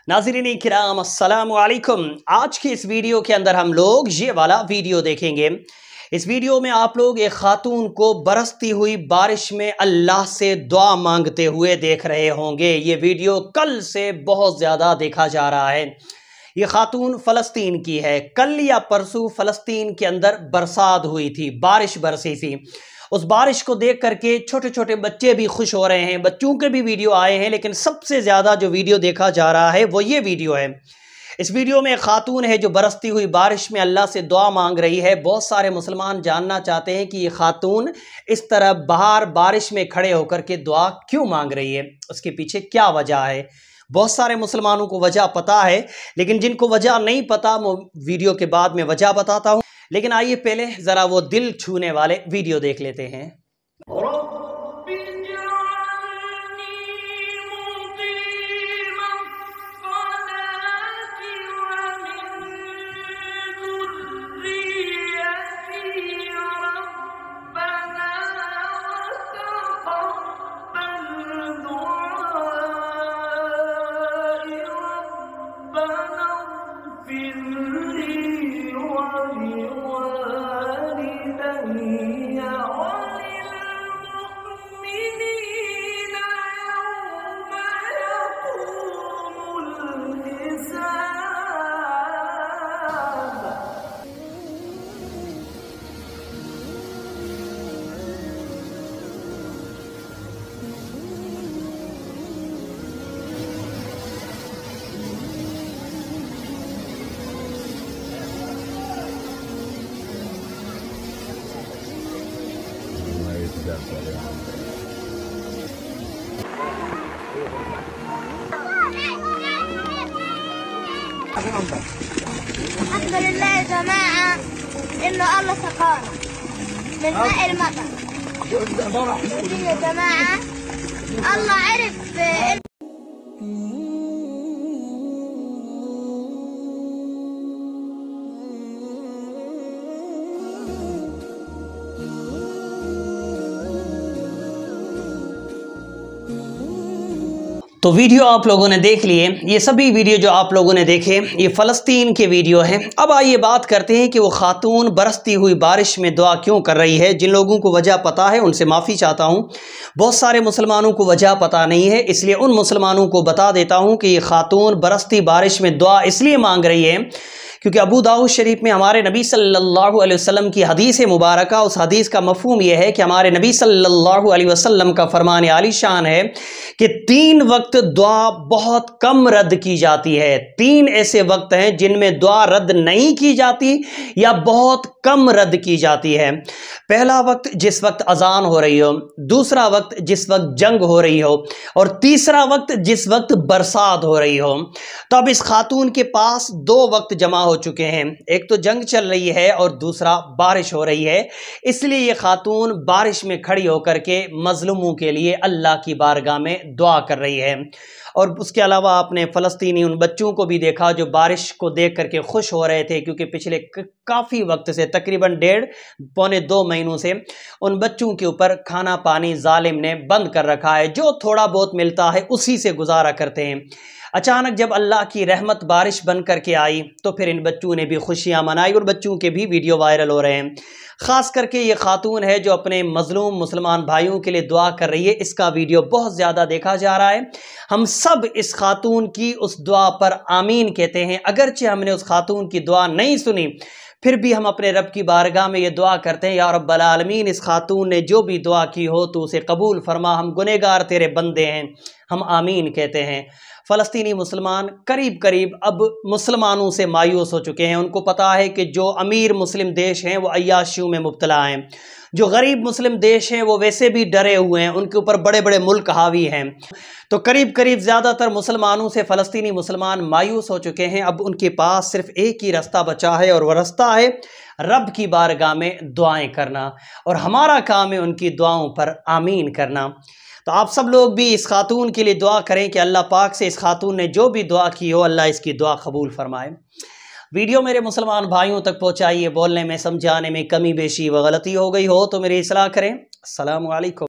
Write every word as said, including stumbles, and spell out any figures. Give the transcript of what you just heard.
नाज़रीन किराम अस्सलामु अलैकुम। आज की इस वीडियो के अंदर हम लोग ये वाला वीडियो देखेंगे। इस वीडियो में आप लोग एक खातून को बरसती हुई बारिश में अल्लाह से दुआ मांगते हुए देख रहे होंगे। ये वीडियो कल से बहुत ज़्यादा देखा जा रहा है। ये खातून फ़लस्तीन की है। कल या परसों फ़लस्तीन के अंदर बरसात हुई थी, बारिश बरसी थी। उस बारिश को देख करके छोटे छोटे बच्चे भी खुश हो रहे हैं, बच्चों के भी वीडियो आए हैं, लेकिन सबसे ज़्यादा जो वीडियो देखा जा रहा है वो ये वीडियो है। इस वीडियो में एक खातून है जो बरसती हुई बारिश में अल्लाह से दुआ मांग रही है। बहुत सारे मुसलमान जानना चाहते हैं कि ये खातून इस तरह बाहर बारिश में खड़े होकर के दुआ क्यों मांग रही है, उसके पीछे क्या वजह है। बहुत सारे मुसलमानों को वजह पता है, लेकिन जिनको वजह नहीं पता वो वीडियो के बाद में वजह बताता हूँ। लेकिन आइए पहले ज़रा वो दिल छूने वाले वीडियो देख लेते हैं। الحمد لله يا جماعة إنه الله سقانا من ماء المطر. يا جماعة الله عرف. तो वीडियो आप लोगों ने देख लिए। ये सभी वीडियो जो आप लोगों ने देखे ये फ़लस्तीन के वीडियो हैं। अब आइए बात करते हैं कि वो खातून बरसती हुई बारिश में दुआ क्यों कर रही है। जिन लोगों को वजह पता है उनसे माफ़ी चाहता हूँ। बहुत सारे मुसलमानों को वजह पता नहीं है, इसलिए उन मुसलमानों को बता देता हूँ कि ये खातून बरसती बारिश में दुआ इसलिए मांग रही है क्योंकि अबू दाऊद शरीफ में हमारे नबी सल्लल्लाहु अलैहि वसल्लम की हदीस मुबारका, उस हदीस का मफ़हूम यह है कि हमारे नबी सल्लल्लाहु अलैहि वसल्लम का फरमान आली शान है कि तीन वक्त दुआ बहुत कम रद्द की जाती है। तीन ऐसे वक्त हैं जिनमें दुआ रद्द नहीं की जाती या बहुत कम रद्द की जाती है। पहला वक्त जिस वक्त अजान हो रही हो, दूसरा वक्त जिस वक्त जंग हो रही हो, और तीसरा वक्त जिस वक्त बरसात हो रही हो। तो अब इस खातून के पास दो वक्त जमा हो चुके हैं, एक तो जंग चल रही है और दूसरा बारिश हो रही है। इसलिए ये खातून बारिश में खड़ी होकर के मजलूमों के लिए अल्लाह की बारगाह में दुआ कर रही है। और उसके अलावा आपने फ़लस्तीनी उन बच्चों को भी देखा जो बारिश को देख करके खुश हो रहे थे, क्योंकि पिछले काफ़ी वक्त से तकरीबन डेढ़ पौने दो महीनों से उन बच्चों के ऊपर खाना पानी जालिम ने बंद कर रखा है। जो थोड़ा बहुत मिलता है उसी से गुजारा करते हैं। अचानक जब अल्लाह की रहमत बारिश बन करके आई तो फिर इन बच्चों ने भी खुशियां मनाई और बच्चों के भी वीडियो वायरल हो रहे हैं। ख़ास करके ये खातून है जो अपने मज़लूम मुसलमान भाइयों के लिए दुआ कर रही है, इसका वीडियो बहुत ज़्यादा देखा जा रहा है। हम सब इस खातून की उस दुआ पर आमीन कहते हैं। अगरचे हमने उस खातून की दुआ नहीं सुनी, फिर भी हम अपने रब की बारगाह में ये दुआ करते हैं, या रब्बल आलमीन इस खातून ने जो भी दुआ की हो तो उसे कबूल फरमा, हम गुनहगार तेरे बंदे हैं, हम आमीन कहते हैं। फ़लस्तीनी मुसलमान करीब करीब अब मुसलमानों से मायूस हो चुके हैं। उनको पता है कि जो अमीर मुस्लिम देश हैं वो अय्याशियों में मुब्तला हैं, जो गरीब मुस्लिम देश हैं वो वैसे भी डरे हुए हैं, उनके ऊपर बड़े बड़े मुल्क हावी हैं। तो करीब करीब ज़्यादातर मुसलमानों से फ़लस्तीनी मुसलमान मायूस हो चुके हैं। अब उनके पास सिर्फ एक ही रास्ता बचा है और वह रास्ता है रब की बारगाह में दुआएं करना, और हमारा काम है उनकी दुआओं पर आमीन करना। तो आप सब लोग भी इस खातून के लिए दुआ करें कि अल्लाह पाक से इस खातून ने जो भी दुआ की हो अल्लाह इसकी दुआ कबूल फरमाए। वीडियो मेरे मुसलमान भाइयों तक पहुँचाइए। बोलने में समझाने में कमी बेशी व गलती हो गई हो तो मेरी इस्लाह करें। अस्सलामु अलैकुम।